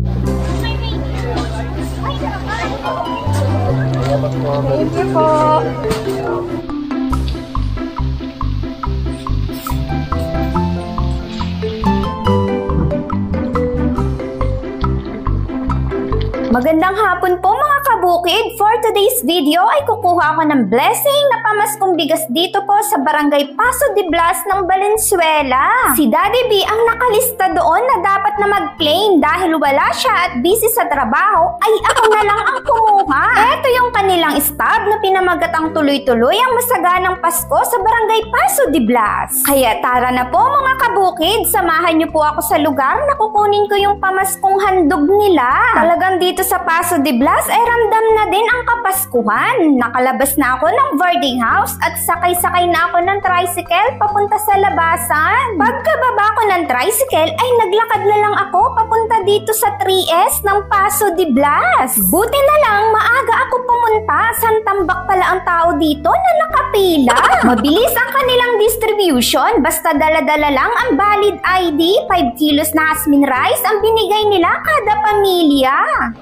Thank you po. Magandang hapon po mga kabukid! For today's video ay kukuha ako ng blessing na pamaskong bigas dito po sa Barangay Paso de Blas ng Valenzuela. Si Daddy B ang nakalista doon na dapat na mag-claim dahil wala siya at busy sa trabaho ay ako na lang ang kumuha. Ito yung kanilang stab na pinamagatang tuloy-tuloy ang masaganang Pasko sa Barangay Paso de Blas. Kaya tara na po mga kabukid, samahan niyo po ako sa lugar na kukunin ko yung pamaskong handog nila. Talagang dito sa Paso de Blas ay ramdam na din ang Kapaskuhan. Nakalabas na ako ng boarding house at sakay-sakay na ako ng tricycle papunta sa labasan. Pagkababa ko ng tricycle ay naglakad na lang ako papunta dito sa 3S ng Paso de Blas. Buti na lang maaga ako pumunta, santambak pala ang tao dito na nakapila. Mabilis ang kanilang distribution, basta dala-dala lang ang valid ID, 5 kilos na jasmine rice ang binigay nila kada pamilya.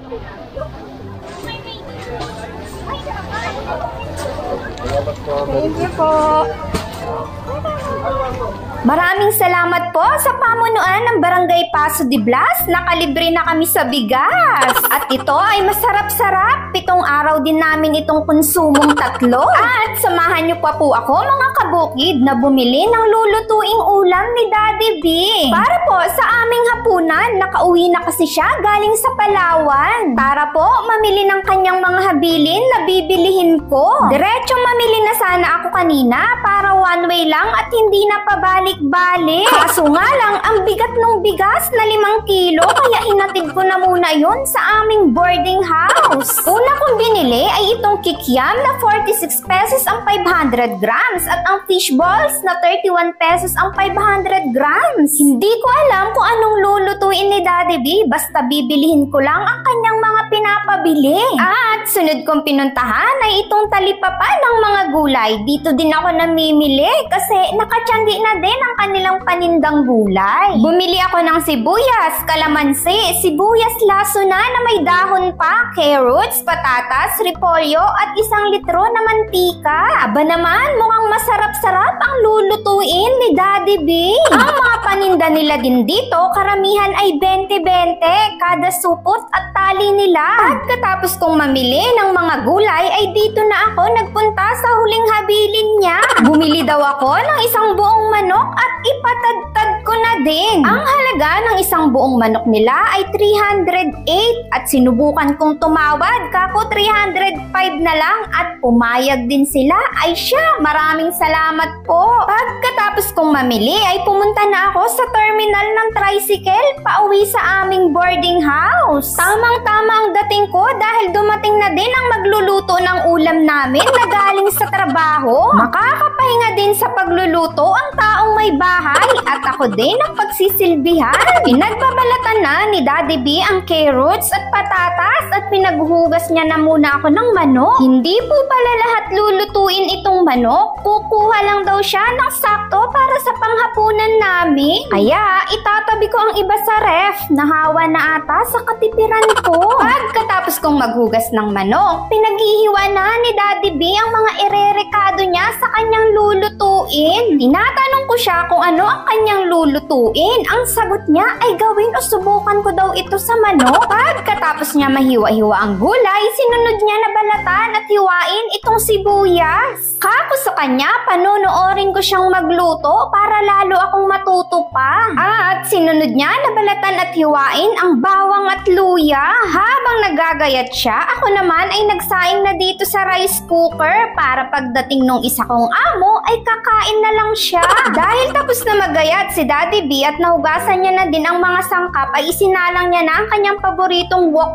Thank you po. Maraming salamat po sa pamunuan ng Barangay Paso de Blas. Nakalibre na kami sa bigas. At ito ay masarap-sarap. 7 araw din namin itong konsumong 3. At samahan niyo pa po ako mga kabukid na bumili ng lulutuing ulam ni Daddy B. Para po sa aming hapunan, nakauwi na kasi siya galing sa Palawan. Para po mamili ng kanyang mga habilin na bibilihin ko. Diretso mamili na sana ako kanina para one way lang at hindi na pabalik-balik. Kaso nga lang, ang bigat ng bigas na 5 kilo kaya hinatid ko na muna yun sa aming boarding house. Una kong binili ay itong kikiam na 46 pesos ang 500 grams at ang fish balls na 31 pesos ang 500 grams. Hindi ko alam kung anong lulutuin ni Daddy B, basta bibilihin ko lang ang kanyang mga pinapabili. At sunod kong pinuntahan ay itong talipapa ng mga gulay. Dito din ako namimili kasi nakatiyanggi na din ang kanilang panindang gulay. Bumili ako ng sibuyas, kalamansi, sibuyas laso na may dahon pa, carrots, patatas, repolyo at 1 litro na mantika. Aba naman, mukhang masarap-sarap ang lulutuin ni Daddy B. Ang mga paninda nila din dito, karamihan ay 20-20 kada supot at tali nila. Pagkatapos kong mamili ng mga gulay ay dito na ako nagpunta sa huling habilin niya. Bumili daw ako ng 1 buong manok at ipatadtad ko na din. Ang halaga ng 1 buong manok nila ay 308 at sinubukan kong tumawad kako 305 na lang at pumayag din sila. Ay siya, maraming salamat po. Pagkatapos kong mamili ay pumunta na ako sa terminal ng tricycle pauwi sa aming boarding house. Tamang-tama ang dating ko dahil dumating na din ang magluluto ng ulam namin na galing sa trabaho. Makakapahinga din sa pagluluto ang taong may bahay at ako din ang pagsisilbihan. Pinagbabalatan na ni Daddy B ang carrots at patatas at pinaghuhugas niya na muna ako ng manok. Hindi po pala lahat lulutuin itong manok. Kukuha lang daw siya ng sakto para sa panghapunan namin. Kaya itatabi ko ang iba sa ref. Nahawa na ata sa katipiran ko. Pagkatapos kong maghugas ng manok, pinaghihiwa na ni Daddy B ang mga irerekado niya sa kanyang lulutuin. Tinatanong ko siya kung ano ang kanyang lulutuin. Ang sagot niya ay gawin o subukan ko daw ito sa manok. Pagkatapos niya mahiwa-hiwa ang gulay, sinunod niya na balatan at hiwain itong sibuyas. Kako sa kanya, panonoorin ko siyang magluto para lalo akong matuto pa. At sinunod niya na balatan at hiwain ang bawang at luya. Habang nagagayat siya, ako naman ay nagsaing na dito sa rice cooker para pagdating nung isa kong amo ay kakain na lang siya. Dahil tapos na magayat si Daddy B at nahugasan niya na din ang mga sangkap ay isinalang niya na ang kanyang paboritong wok pan.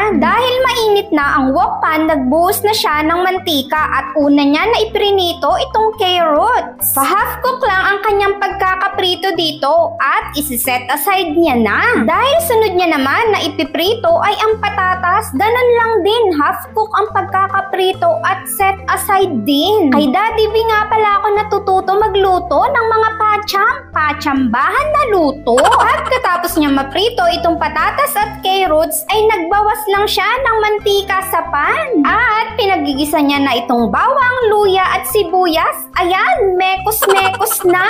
pan. Dahil mainit na ang wok pan, nagbuhos na siya ng mantika at una niya na iprinito itong carrots. Pa-half cook lang ang kanyang pagkakaprito dito at isi-set aside niya na. Dahil sunod niya naman na ipiprito ay ang patatas, ganun lang din, half cook ang pagkakaprito at set aside din. Kay Daddy B nga pala ako natututo magluto ng mga patsambahan na luto. At katapos niya maprito itong patatas at carrots ay nagbawas lang siya ng mantika sa pan. At pinagigisa niya na itong bawang, luya at sibuyas. Ayan, mekos-mekos na.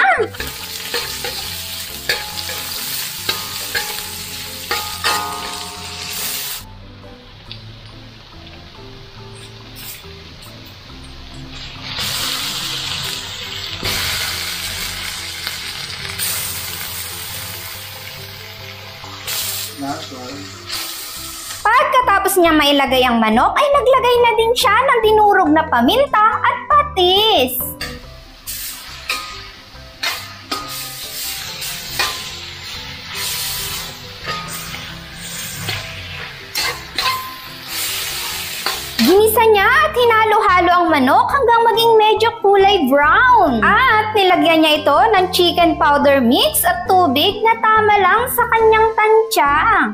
Pagkatapos niya mailagay ang manok, ay naglagay na din siya ng dinurog na paminta at patis. Ginisa niya at hinalo-halo ang manok hanggang maging medyo kulay brown. At nilagyan niya ito ng chicken powder mix at tubig na tama lang sa kanyang tansya.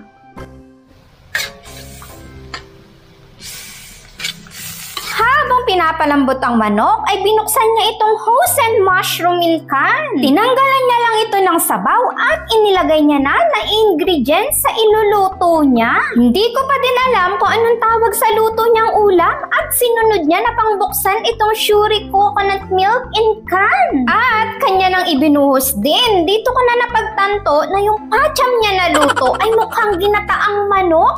Habang pinapalambot ang manok, ay binuksan niya itong hoisin mushroom in can. Tinanggalan niya lang ito ng sabaw at inilagay niya na ingredients sa iluluto niya. Hindi ko pa din alam kung anong tawag sa luto niyang ulam at sinunod niya na pangbuksan itong shuri coconut milk in can. At kanya nang ibinuhos din. Dito ko na napagtanto na yung pacham niya na luto ay mukhang ginataang manok.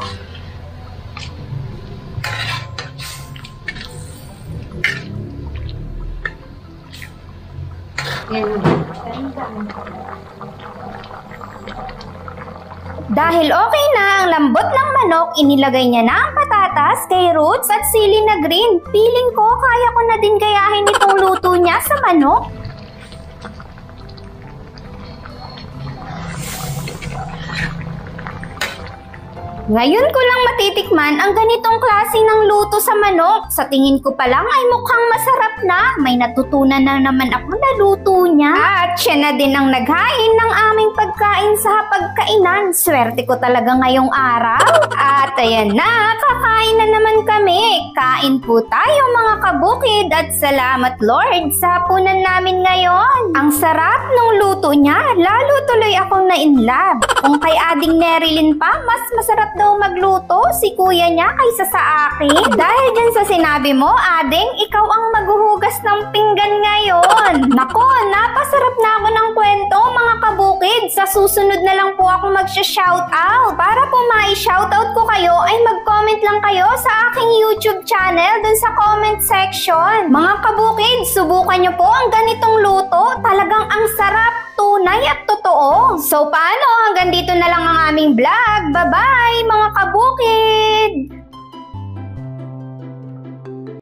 Dahil okay na ang lambot ng manok, inilagay niya na ang patatas, carrots at sili na green. Feeling ko kaya ko na din gayahin itong luto niya sa manok. Ngayon ko lang matitikman ang ganitong klase ng luto sa manok. Sa tingin ko pa lang ay mukhang masarap na. May natutunan na naman ako na luto niya. At siya na din ang naghain ng aming pagkain sa hapagkainan. Swerte ko talaga ngayong araw. At ayan na, kakain na naman kami. Kain po tayo mga kabukid at salamat Lord sa hapunan namin ngayon. Ang sarap ng luto niya, lalo tuloy akong na-inlove. Kung kay Ading Nerilyn pa, mas masarap daw magluto si kuya niya kaysa sa akin. Dahil dyan sa sinabi mo, Ading, ikaw ang maghuhugas ng pinggan ngayon. Nako, napasarap na ako ng kwento mga kabukid. Sa susunod na lang po ako magsha-shoutout. Para po mai-shoutout ko kayo ay mag-comment lang kayo sa aking YouTube channel dun sa comment section. Mga kabukid, subukan nyo po ang ganitong luto. Talagang ang sarap, tunay at totoo. So paano? Hanggang dito na lang ang aming vlog. Bye-bye mga